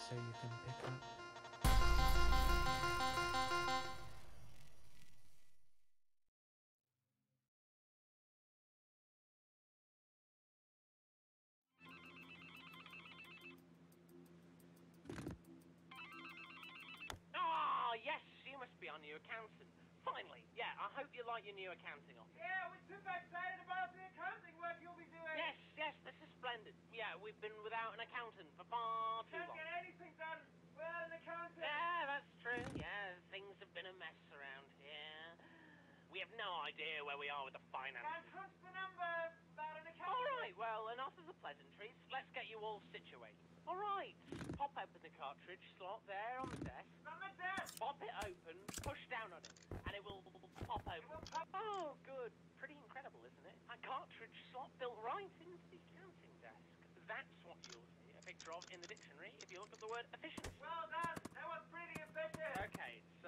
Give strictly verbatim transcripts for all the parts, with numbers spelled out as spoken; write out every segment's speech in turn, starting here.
so you can pick up. Ah, yes, you must be our new accountant. Finally, yeah, I hope you like your new accounting office. Yeah, we're super excited about the accounting work you'll be doing. Yes, yes, this is splendid. Yeah, we've been without an accountant for far too Can't long. get anything done without an accountant. Yeah, that's true. Yeah, things have been a mess around here. We have no idea where we are with the finances. Can't crunch the numbers without an accountant. All right, well, enough of the pleasantries. Let's get you all situated. All right, pop open the cartridge slot there on the desk. It's on the desk. Pop it open, push down on it, and it will pop open. It will pop. Oh, good. Pretty incredible, isn't it? A cartridge slot built right into the accounting desk. That's what you'll see a picture of in the dictionary if you look at the word efficiency. Well done. That was pretty efficient. Okay, so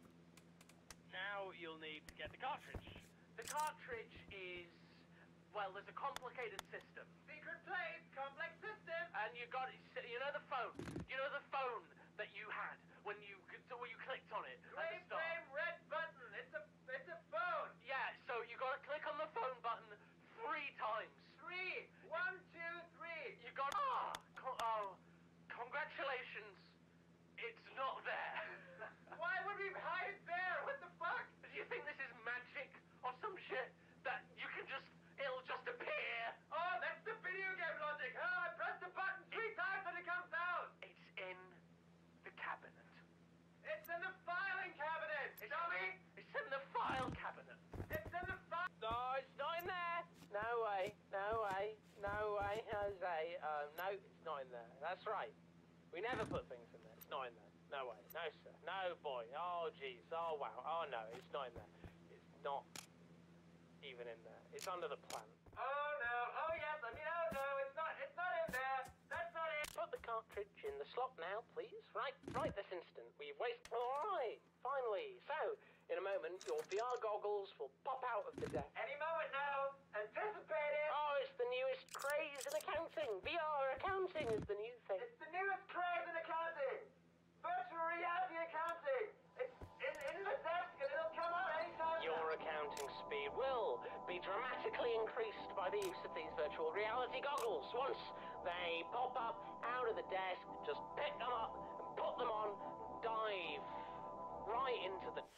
now you'll need to get the cartridge. The cartridge is, well, there's a complicated system. Secret place, complex system. And you got, you know the phone, you know the phone that you had when you, when you clicked on it Gray at the start. frame, red button. It's a, it's a phone. Yeah, so you got to click on the phone button three times. Three. One, two, three. You got, ah, co- oh, congratulations, it's not there. Why would we hide it there? What the fuck? Do you think this is magic or some shit that you can just, it'll just appear? Oh, that's the video game logic. Oh, I press the button three times and it comes down. It's in the cabinet. It's in the filing cabinet. It's Dummy. It's in the file cabinet. It's in the file. No, it's not in there. No way, no way, no way, Jose. Um, no, it's not in there. That's right. We never put things in there. It's not in there. No way. No, sir. No, boy. Oh, jeez. Oh, wow. Oh, no, it's not in there. It's not even in there. It's under the plant. Oh no. Oh yes. I mean, oh no. It's not. It's not in there. That's not it. Put the cartridge in the slot now, please. Right, right this instant. We've wasted... All right, finally. So, in a moment, your V R goggles will pop out of the desk. Any moment now. Anticipate it. Oh, it's the newest craze in accounting. V R accounting is the new thing. It's the newest craze in accounting. Virtual reality accounting. It's in, in the desk and it'll come out anytime. Your accounting speed will be dramatically increased by the use of these virtual reality goggles. Once they pop up out of the desk, just pick them up and put them on, dive right into the...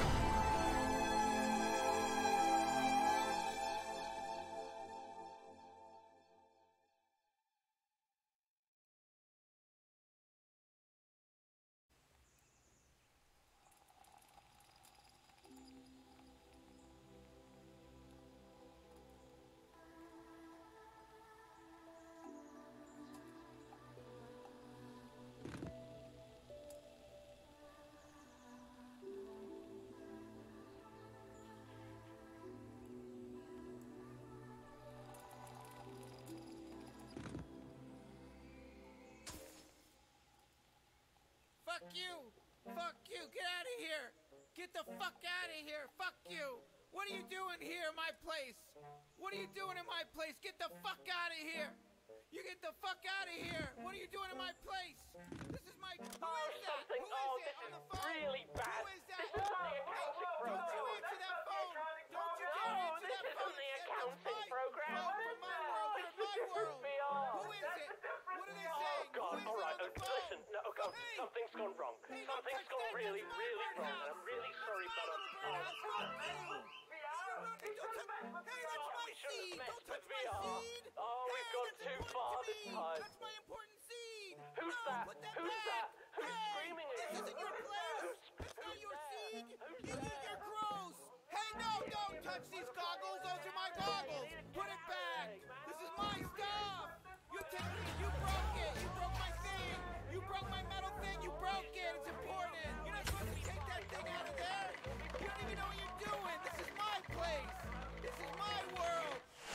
Fuck you! Fuck you! Get out of here! Get the fuck out of here! Fuck you! What are you doing here in my place? What are you doing in my place? Get the fuck out of here! You get the fuck out of here! What are you doing in my place? This is my... Who is Oh, that? something. Who is Oh, it this on is the phone? really bad. Who is that? This is not the Hey, accounting don't program. you answer that phone! Don't you dare No, answer this that isn't phone! the It's accounting my program. phone from my world, This from is my different world! V R. Who is That's it? a different What are they V R. saying? Oh, God, Who is all it right, on the okay, phone? listen, no, God, Hey! something's gone wrong. Hey, don't Something's touch gone that. really, That's my really wrong, and birdhouse. I'm really That's sorry, my but I'm... little birdhouse. Oh, Fuck you. V R. Hey, don't touch- hey, that's Oh, my we shouldn't seed. have Don't messed touch with my V R. seed. Oh, Hey, we've gone that's too important far to this me. time. That's my important seed. Who's no, that? Put that Who's back. that? Who's hey, screaming at this you? isn't your place. Who's- That's not who's your there? seed. Who's You, there? you're gross. Hey, no, don't touch these goggles. Those are my goggles. Put it back. This is my stuff. You take it. You broke it. You broke my thing. You broke my metal thing. You broke it. It's important. You're not supposed to take that thing out of there. You don't even know what you're doing. This is my place. This is my world.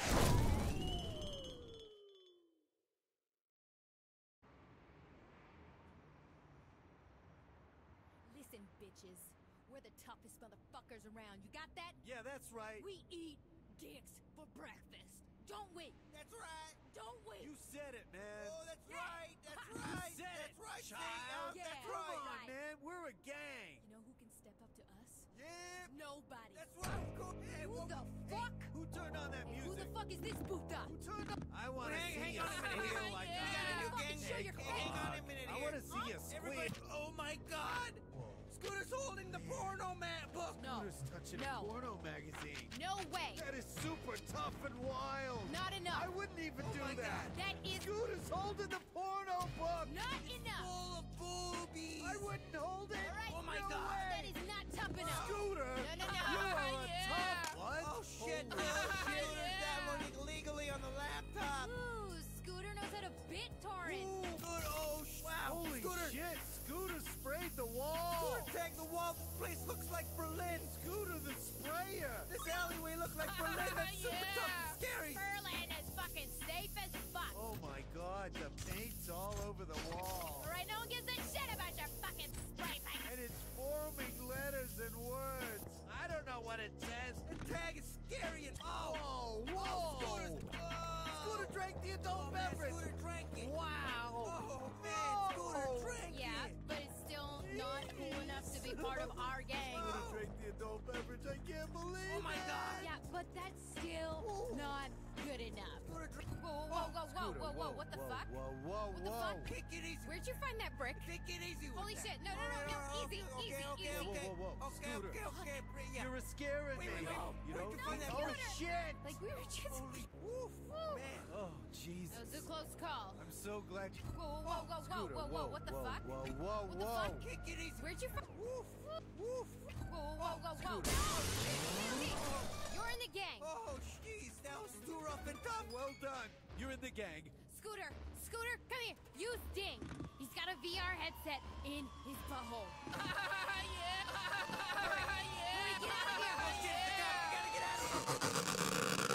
Listen, bitches. We're the toughest motherfuckers around. You got that? Yeah, that's right. We eat dicks for breakfast. Don't we? That's right. Don't we? You said it, man. Oh, that's Yeah. right. That's Ha. right. You said that's it, right, man? We're a gang. You know who can step up to us? Yeah. Nobody. That's right. Go. Hey, Who whoa, the hey, fuck? Who turned on that Hey, who music? the fuck is this puta? Who turned on? I want to Hang- see hang you on a minute squeal here. like Yeah. We got a new Fucking gang. show your Hang face. on a minute I here. want to see you Everybody, squeal. oh my God! Scooter's holding the porno man book. No. Scooter's touching No. a porno magazine. No way. That is super tough and wild. Not enough. I wouldn't even Oh do my that. God. That is Scooter's holding the porno book. not enough. Full of boobies. I wouldn't hold it. All right. Oh my No God. way. That is not tough enough. Scooter. No, no, no. You are a Yeah. tough one. Oh shit! Holy Scooter's Yeah. downloading legally on the laptop. Ooh, Scooter knows how to BitTorrent. Ooh, good. Oh sh- wow! Holy Scooter, shit. Scooter sprayed the wall. Scooter tagged the wall. This place looks like Berlin. Scooter the sprayer. This alleyway looks like Berlin. That's super Yeah. tough and scary. Berlin is fucking safe as fuck. Oh my god, the paint's all over the wall. All right, no one gives a shit about your fucking spray paint. And it's forming letters and words. I don't know what it says. The tag is scary and oh, Whoa, whoa. Scooter's, oh. Scooter drank the adult Oh, man, beverage. Scooter drank it. Wow. Oh man, Scooter Whoa. drank Yeah, it. but it's still not cool enough to be part of our gang. Scooter drank the adult beverage. I can't believe Oh my it. God. Yeah, but that's still not good enough. Scooter drank. Whoa, whoa, whoa, whoa, Scooter, whoa, whoa, what the whoa, fuck? Whoa, whoa, What the whoa. fuck? Take it easy. Where'd you find that brick? Take it easy with Holy that. shit, no, no, no, All right, no, all right, easy, okay, easy, okay, easy. Okay, Whoa, whoa, whoa, okay, Scooter. okay, okay, okay, yeah. You're scaring Wait, me. wait, wait. You Where'd know? you find that Oh brick? shit. Like we were just. Holy, woof, Woo. man. Oh Jesus. That was a close call. I'm so glad you. Whoa, whoa, whoa, whoa, Scooter, whoa, whoa, what the whoa, fuck? Whoa, whoa, What the whoa. fuck? Take it easy. Where'd you find? Woof, woof. Whoa, whoa, whoa, whoa. Scooter. Easy. You're in the gang. Oh, jeez, that was too rough and tough. Well done. You're in the gang. Scooter, Scooter, come here. Use Ding. He's got a V R headset in his butthole. yeah. Hurry, get out of here. Let's get the cop. We gotta get out of here.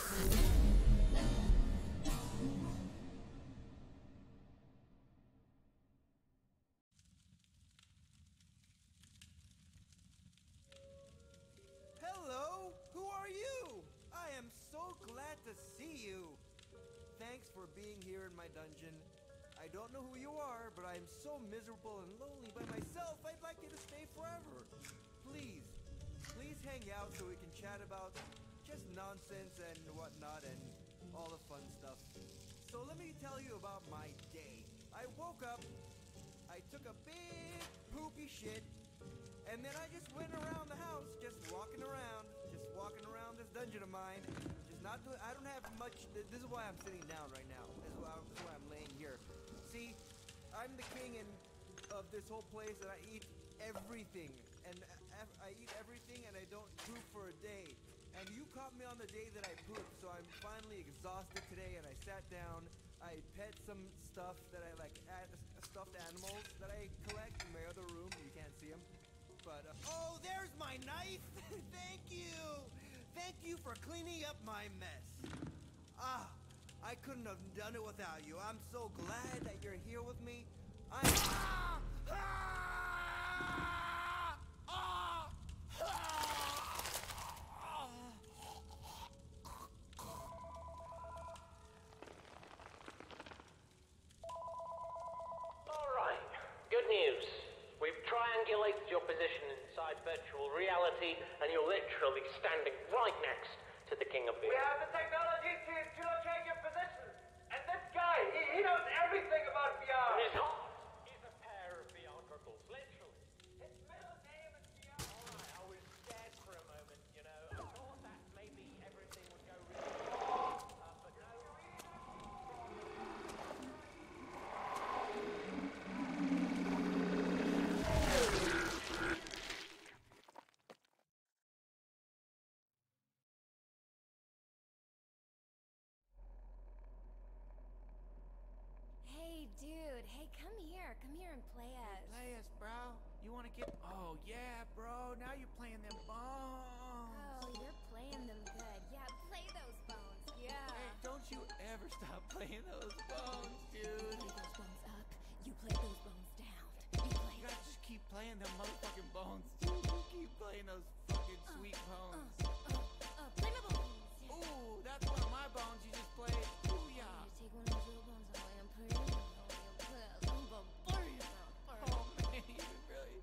Hello, who are you? I am so glad to see you. Thanks for being here in my dungeon. I don't know who you are, but I am so miserable and lonely by myself. I'd like you to stay forever. Please, please hang out so we can chat about just nonsense and whatnot and all the fun stuff. So let me tell you about my day. I woke up, I took a big poopy shit, and then I just went around the house, just walking around, just walking around this dungeon of mine. Just not doing, I don't have much, th- this is why I'm sitting down right now. This is why, this is why I'm laying here. See, I'm the king and of this whole place and I eat everything. And I, I eat everything and I don't poop for a day. And you caught me on the day that I pooped, so I'm finally exhausted today and I sat down. I pet some stuff that I like, ad- stuffed animals that I collect in my other room. You can't see them. But, uh, oh, there's my knife! Thank you! Thank you for cleaning up my mess. Ah, I couldn't have done it without you. I'm so glad that you're here with me. I'm... Ah! Ah! Ah! Ah! All right, good news. We've triangulated your position inside virtual reality, and you're literally standing right next to the King of We Beer. have the technology to, to locate your position. And this guy, he, he knows everything about V R. His heart is a pair of V R goggles, literally. His middle name is V R. All right, I was scared for a moment, you know. I thought that maybe everything would go really wrong, uh, but no. Hey, dude. Hey, come here. Come here and play us. Play us, bro. You wanna get... Oh, yeah, bro. Now you're playing them bones. Oh, you're playing them good. Yeah, play those bones. Yeah. Hey, don't you ever stop playing those bones, dude. Play those bones up. You play those bones down. You play. You gotta just keep playing them motherfucking bones, dude. You keep playing those fucking sweet Uh, bones. uh, uh, play my bones. Yeah. Ooh, that's one of my bones you just played. Ooh, yeah. You take one of those little bones away and put it in. Oh, you put it in the bones. Oh, man, you really...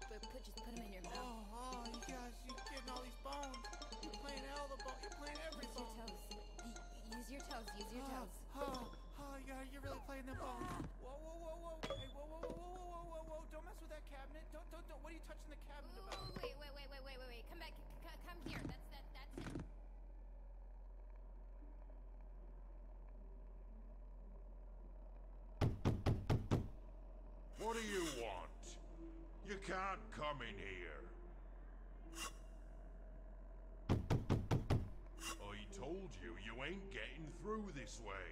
put, put, just put them in your mouth. Oh, oh, you guys, you're getting all these bones. You're playing all the bones. You're playing every Use your bone. toes. Y- Use your toes. Use your toes. Oh, oh, oh, you you're really playing them bones. Whoa, whoa, whoa, whoa. Hey, whoa, whoa, whoa, whoa, whoa, whoa, whoa. Don't mess with that cabinet. Don't, don't, don't. What are you touching the cabinet Ooh, about? wait, wait, wait, wait, wait, wait, wait. Come back. C- c- come here. That's that. That's it. What do you want? You can't come in here. I told you, you ain't getting through this way.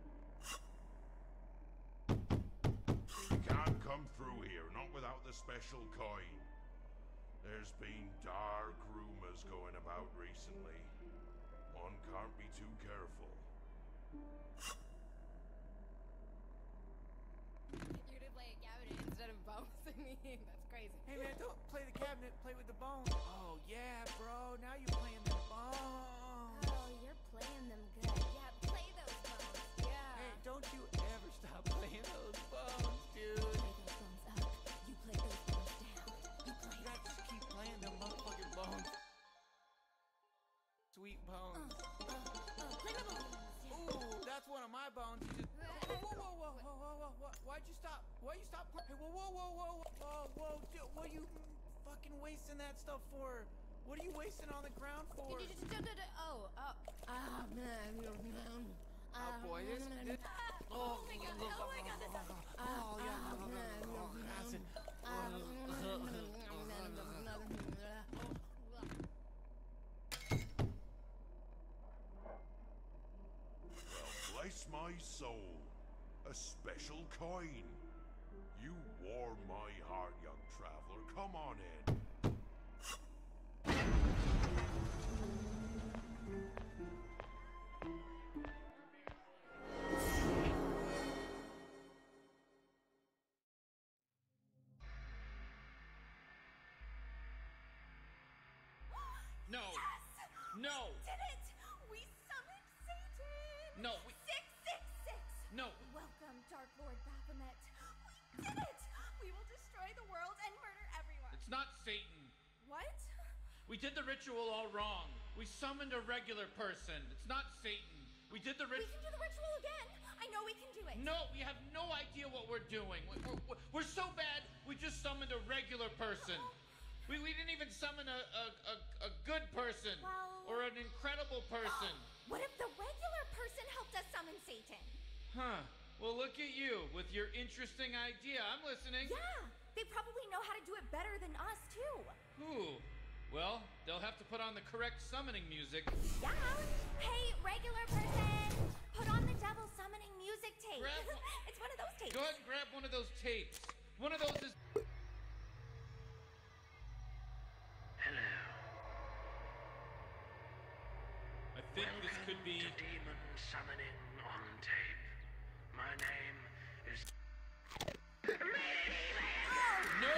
You can't come through here, not without the special coin. There's been dark rumors going about recently. One can't be too careful. You're to play a cabinet instead of bouncing me. That's crazy. Hey, man, don't play the cabinet. Play with the bones. Oh, yeah, bro. Now you're playing the bones. Oh, you're playing them good. Yeah, play those bones. Yeah. Hey, don't you ever stop playing those bones, dude. Play those bones up. You play those bones down. You play. You gotta just keep playing them motherfucking bones. Sweet bones. Uh, uh, uh, play the bones. Yeah. Ooh, that's one of my bones. You just. Whoa, whoa, whoa, whoa, whoa, whoa, whoa, whoa. Why'd you stop? Why'd you stop? Hey, whoa, whoa, whoa, whoa, whoa, whoa, dude, what are you fucking wasting that stuff for? What are you wasting on the ground for? D- d- d- d- d- d- Oh, oh. Ah, man. Oh boy, this. this Oh my god, oh my god, this is. oh, yeah. Oh, acid. Well, bless my soul. A special coin. You warm my heart, young traveler. Come on in. No. No. Did it! We summoned Satan! No, we- Six, six, six! No. Welcome, Dark Lord Baphomet. We did it! We will destroy the world and murder everyone. It's not Satan. What? We did the ritual all wrong. We summoned a regular person. It's not Satan. We did the We ritual. can do the ritual again. I know we can do it. No, we have no idea what we're doing. We're, we're, we're so bad, we just summoned a regular person. We, we didn't even summon a, a, a, a good person Well- or an incredible person. What if the regular person helped us summon Satan? Huh. Well, look at you with your interesting idea. I'm listening. Yeah, they probably know how to do it better than us, too. Ooh. Well, they'll have to put on the correct summoning music. Yeah. Hey, regular person, put on the devil summoning music tape. Grab one. It's one of those tapes. Go ahead and grab one of those tapes. One of those is... Hello. I think this could be... To Demon Summoning on Tape. My name is... No!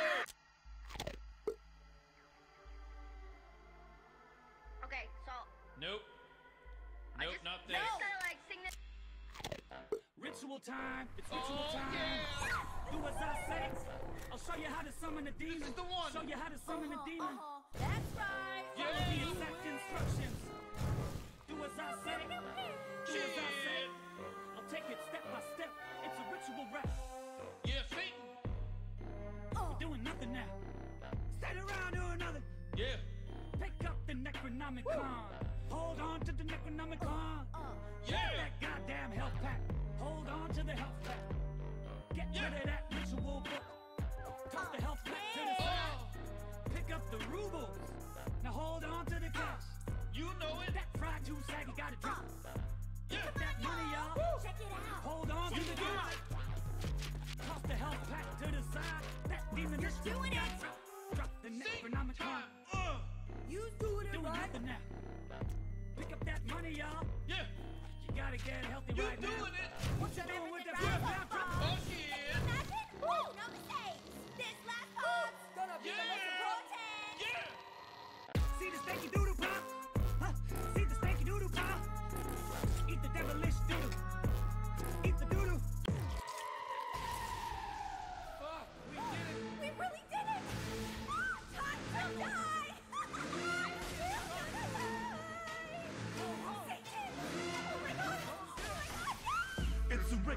Okay, so Nope. I Nope, just, not I this. just gotta like sing this. Ritual time! It's ritual Oh, time! yeah! Do as I say! I'll show you how to summon a demon! This is the one! Show you how to summon a demon! Uh-huh. That's right. Follow the exact instructions! Do as I say! Do as I say! I'll take it step by step! It's a ritual rap! Yeah, Satan! We're doing nothing now! Stand around doing nothing! Yeah. Pick up the Necronomicon! Hold on to the Necronomicon! Yeah! That goddamn health pack! Hold on to the health pack! Get Yeah. rid of that ritual book! Toss the health pack to the side! Pick up the rubles! Now hold on to the cash! You know it! That fried too saggy gotta drop! Yeah! Put that money, y'all! Check it out. Hold on to the cash! Toss the health pack to the side! That demon is doing it. Drop, drop the Necronomicon! Time! Uh! You doing it Doing right. nothing now! Pick up that money, y'all! Yeah! You gotta get healthy You right now! doing it! What you doing with that Right. five drop? Oh, shit! Imagine? Woo, no mistakes. This last pod's gonna be the most Yeah. important. Yeah! See the stanky doodle pop? Huh? See the stanky doodle pop? Eat the devilish doodle. Eat the doodle. Fuck, we did it. We really did it.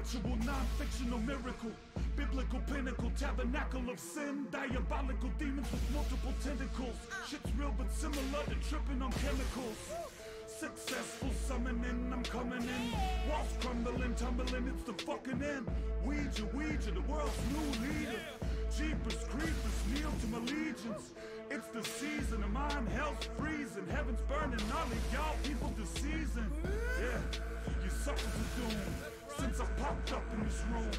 ritual, non-fictional miracle, biblical pinnacle, tabernacle of sin, diabolical demons with multiple tentacles. Shit's real but similar to tripping on chemicals. Successful summoning, I'm coming in. Walls crumbling, tumbling, it's the fucking end. Ouija, Ouija, the world's new leader. Jeepers, creepers, kneel to my legions. It's the season of mine, hell's freezing, heaven's burning, all of y'all people deceasing. Yeah, you suckers are doomed since I popped up in this room.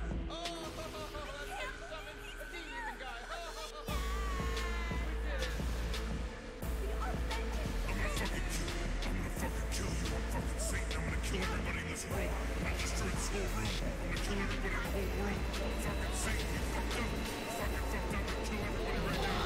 Kill everybody in this room, not destroy this whole room. I'm gonna kill everybody in the whole room. Fucking Satan, you fucked up. Fucking fucked up and kill everybody right now.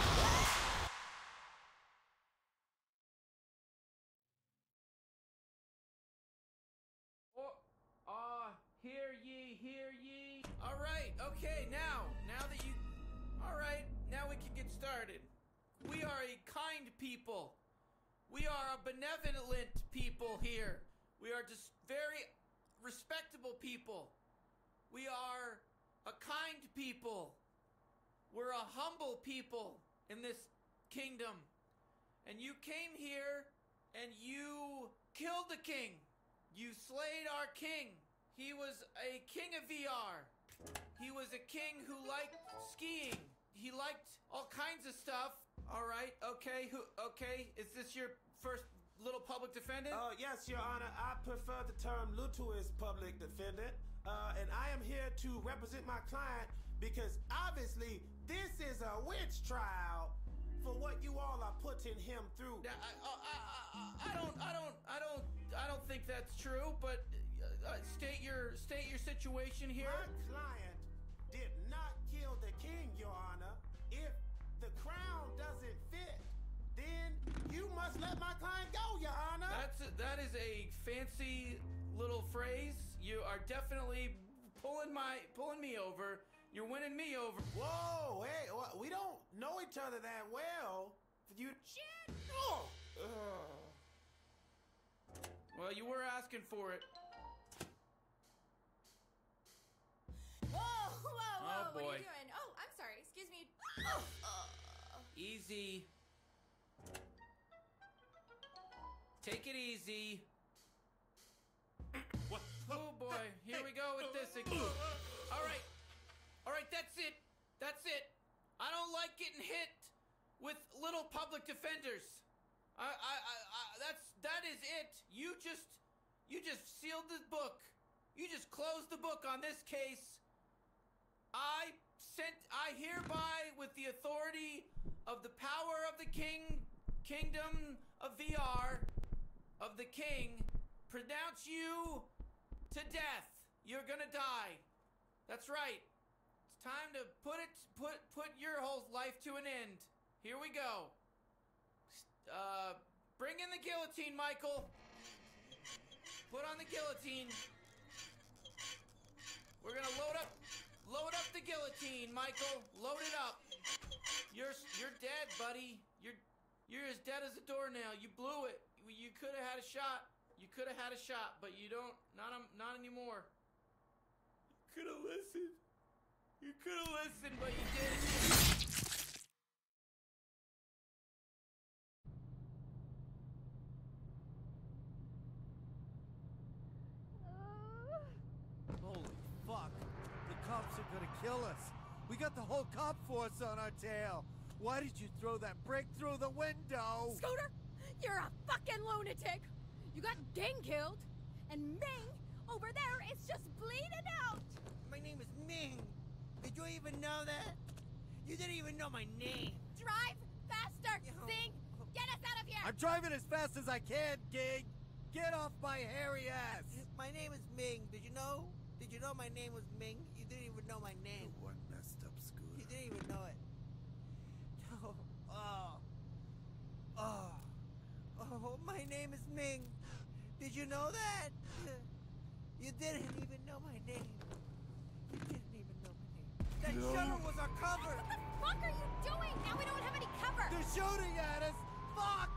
Oh, ah, hear ye, hear ye. All right, okay, now, now that you, all right, now we can get started. We are a kind people. We are a benevolent people here. We are just very respectable people. We are a kind people. We're a humble people in this kingdom. And you came here and you killed the king. You slayed our king. He was a king of V R. He was a king who liked skiing. He liked all kinds of stuff. All right, okay, who, okay, is this your first little public defendant? Uh, yes, Your Honor. I prefer the term Lutuous public defendant. Uh, and I am here to represent my client because obviously this is a witch trial for what you all are putting him through. I, I, I, I, I don't, I don't, I don't, I don't think that's true. But uh, state your, state your situation here. My client did not kill the king, Your Honor. If the crown doesn't fit, then you must let my client go, Your Honor. That's a, that is a fancy little phrase. You are definitely pulling my pulling me over. You're winning me over. Whoa, hey, we don't know each other that well. You shit. Oh. Well, you were asking for it. Whoa, whoa, whoa! Oh, what boy. are you doing? Oh, I'm sorry. Excuse me. Oh. Easy. Take it easy. What? Oh boy, here we go with this again. All right, all right, that's it. That's it. I don't like getting hit with little public defenders. I, I, I, I that's that is it. You just, you just sealed the book. You just closed the book on this case. I sent. I hereby, with the authority of the power of the king, kingdom of V R. Of the king, pronounce you to death. You're gonna die. That's right. It's time to put it, put, put your whole life to an end. Here we go. Uh, bring in the guillotine, Michael. Put on the guillotine. We're gonna load up, load up the guillotine, Michael. Load it up. You're, you're dead, buddy. You're, you're as dead as a doornail. You blew it. You could have had a shot. You could have had a shot, but you don't. Not um, not anymore. You could have listened. You could have listened, but you didn't. Holy fuck. The cops are gonna kill us. We got the whole cop force on our tail. Why did you throw that brick through the window? Scooter, you're a fucking lunatic. You got gang killed, and Ming over there is just bleeding out. My name is Ming. Did you even know that? You didn't even know my name. Drive faster, Sing. Get us out of here. I'm driving as fast as I can, Gig. Get off my hairy ass. My name is Ming. Did you know? Did you know my name was Ming? You didn't even know my name. You one messed up, Scooter. You didn't even know it. Oh, oh, oh, oh, my name is Ming. Did you know that? You didn't even know my name. You didn't even know my name. That No. shutter was our cover. What the fuck are you doing? Now we don't have any cover. They're shooting at us. Fuck!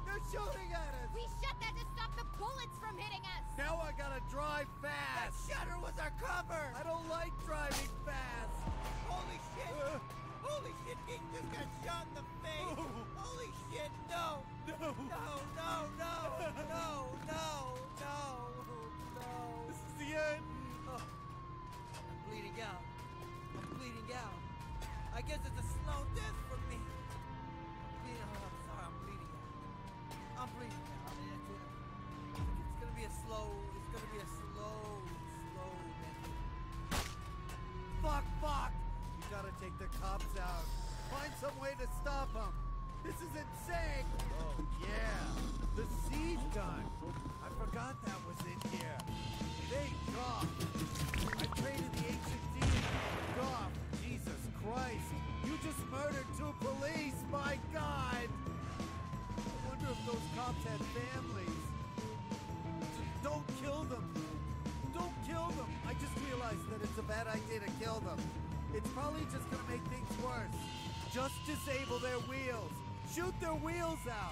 They're shooting at us! We shut that to stop the bullets from hitting us! Now I gotta drive fast! That shutter was our cover! I don't like driving fast! Holy shit! Uh, Holy shit, King just got shot in the face! Oh. Holy shit, no! No! No, no, no! No, no, no! No! This is the end! Oh. I'm bleeding out. I'm bleeding out. I guess it's a slow death for me. I'm bleeding out. I'm sorry, I'm bleeding out. I'm bleeding out. It's gonna be a slow, it's gonna be a slow, slow death. Fuck, fuck! You gotta take the cops out. Find some way to stop them. This is insane! Oh, yeah. The siege gun. I forgot that was in here. Thank God. I traded the ancient demon. God, Jesus Christ. You just murdered two police. My God. I wonder if those cops had families. Don't kill them. Don't kill them. I just realized that it's a bad idea to kill them. It's probably just gonna make things worse. Just disable their wheels. Shoot their wheels out.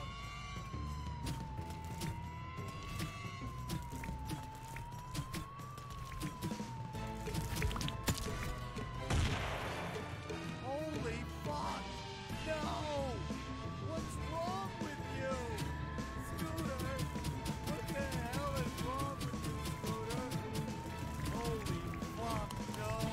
Holy fuck! No! What's wrong with you? Scooter! What the hell is wrong with you, Scooter? Holy fuck, no!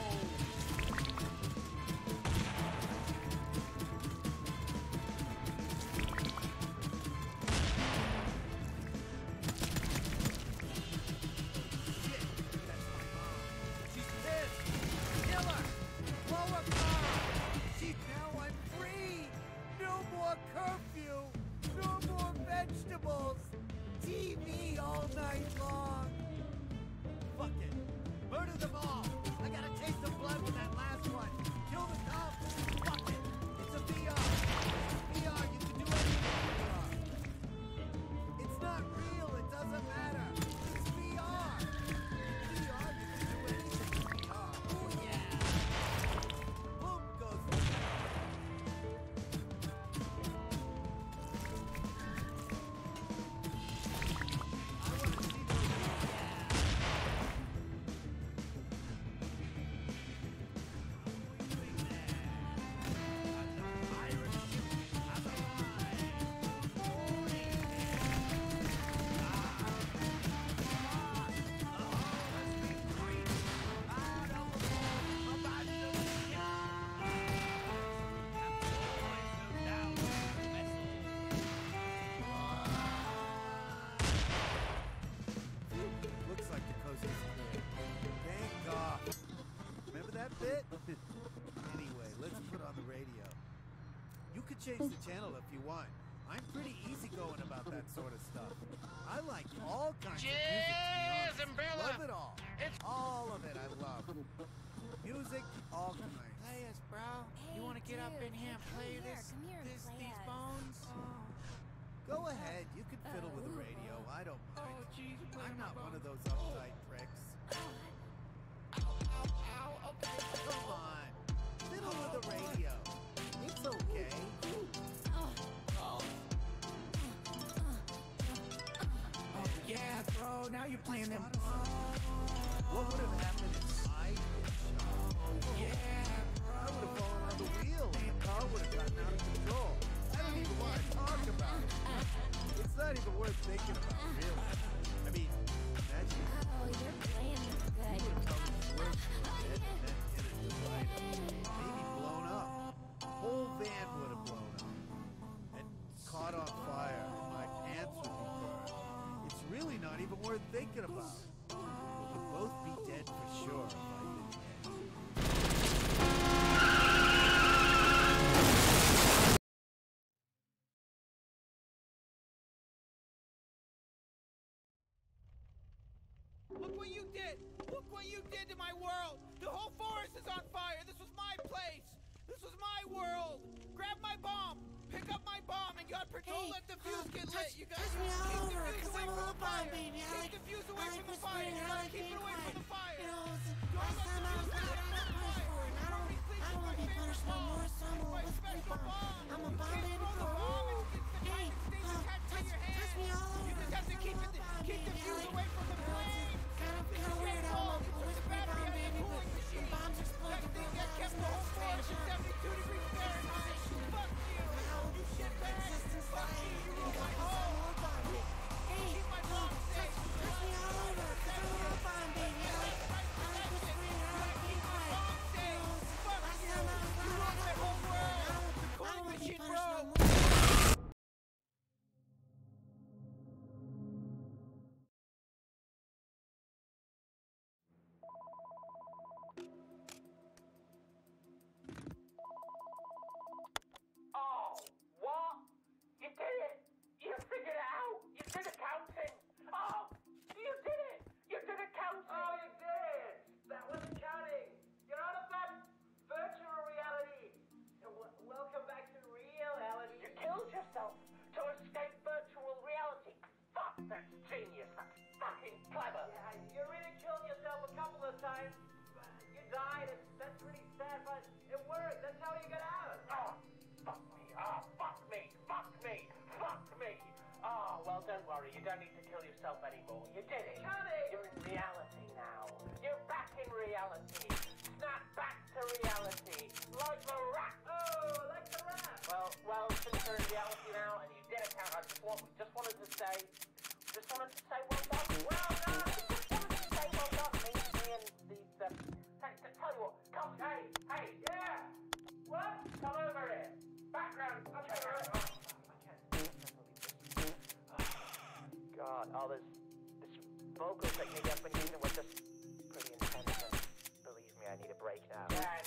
Anyway, let's put on the radio. You could change the channel if you want. I'm pretty easygoing about that sort of stuff. I like all kinds Cheers, of music. Umbrella. Love it all. It's all of it I love. Music, all kinds. Play us, bro. Hey, you want to get dude, up in here and play come here, this, come here and this play these us. bones? Go ahead. You can fiddle with the radio. I don't mind. Oh, jeez, I'm not one of those uptight pricks. Come on. Fiddle with the radio. It's okay. Oh, yeah, bro. Now you're playing them. What would have happened if I did shot? Yeah, bro. I would have fallen on the wheel and the car would have gotten out of control. I don't even want to talk about it. It's not even worth thinking about, really. I mean, imagine. Oh, you're playing this good. You would have probably swerved for a bit and then hit a divider. Maybe blown up. The whole van would have blown up. And caught on fire. And my pants would be burned. It's really not even worth thinking about. We would both be dead for sure if I didn't hit. Look what you did! Look what you did to my world! The whole forest is on fire! This was my place! This was my world! Grab my bomb! Pick up my bomb and you gotta don't Hey, let the fuse um, get touch- lit! You gotta touch me keep all the over, fuse 'cause away I'm a from the little bomb fire! baby. I Keep like- the fuse I away like from the whispering, fire! You I gotta like keep it being away from quiet. the fire! You know, Don't last let the time I was fuse mad, get I away got from the punished fire! for it. I don't, Please, please, I don't my want to be favorite punished no bomb. more, so I'm It's a my whispering special bomb. bomb. I'm a You bomb can't baby throw the for bomb and ooh. it's the Hey, kind of thing uh, you can't touch, your don't need to kill yourself anymore. You did it. You're in reality now. You're back in reality. Snap back to reality. Like the rat. Oh, like the rat. Well, well, since you're in reality now and you did it, Count, I just, want, just wanted to say, just wanted to say well done. Well done. Just wanted to say well done. Me, me and the, the, hey, t- tell you what, come, hey, hey, yeah. What? Come over here. Background. Okay, right. Oh, I can't. God, all this, this vocal technique I've been using was just pretty intense. And believe me, I need a break now. Yeah,